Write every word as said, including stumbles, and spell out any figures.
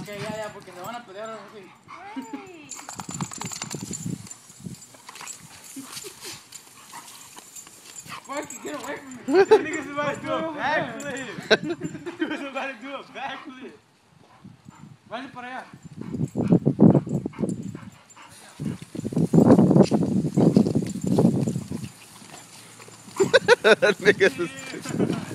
ya, ya, porque se van a pelear ahora sí. Fuck, get away from me. That nigga's about to do a backflip. He was about to do a backflip. Vale para allá. That nigga is...